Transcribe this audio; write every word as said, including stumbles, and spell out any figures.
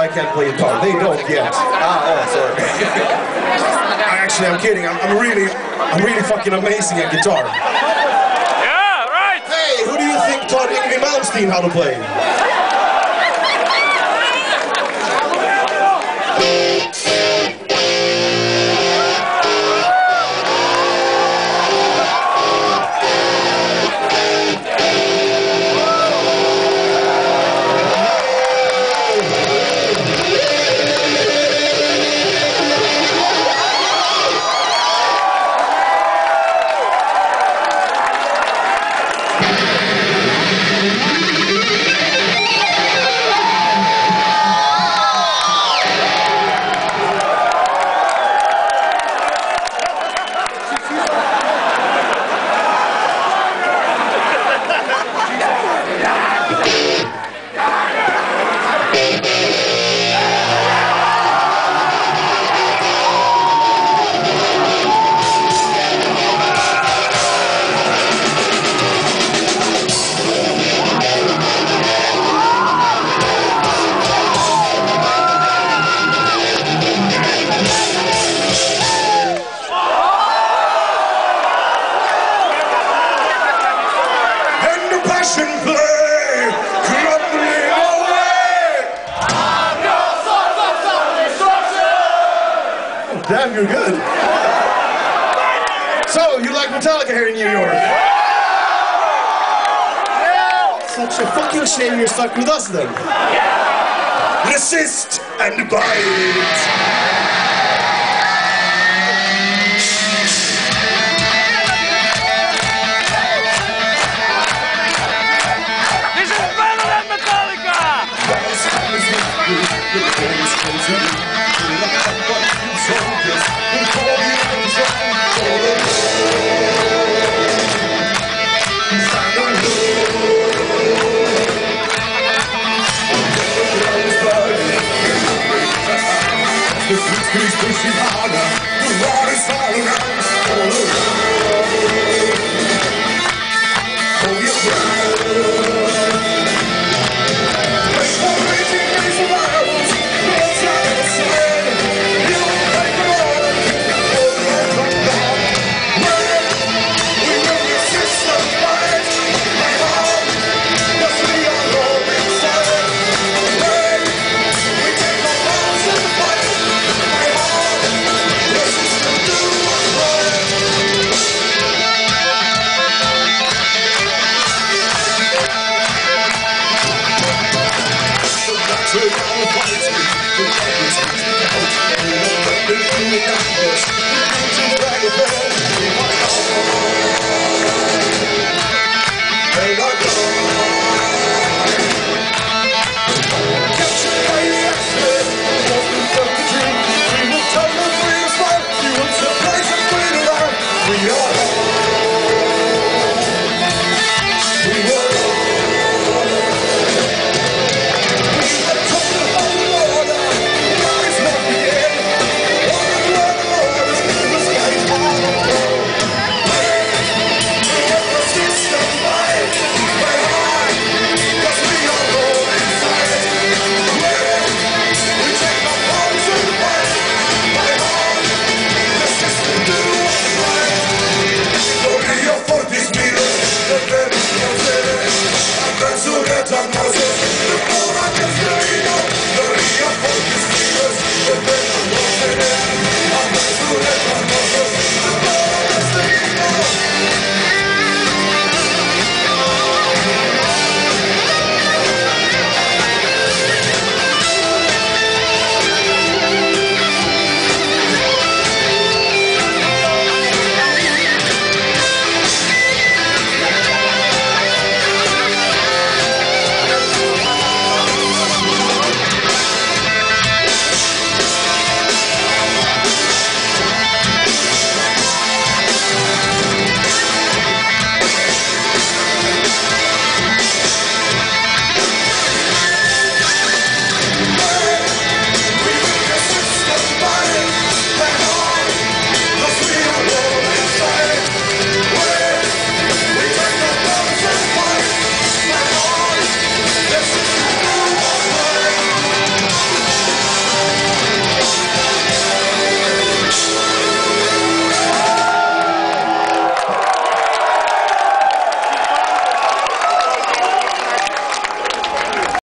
I can't play guitar. They don't yet. Ah, oh, sorry. Actually, I'm kidding. I'm, I'm really, I'm really fucking amazing at guitar. Yeah, right. Hey, who do you think taught Ingrid Malmsteen how to play? Damn, you're good. So, you like Metallica here in New York? Such a fucking shame you're stuck with us then. Resist and bite.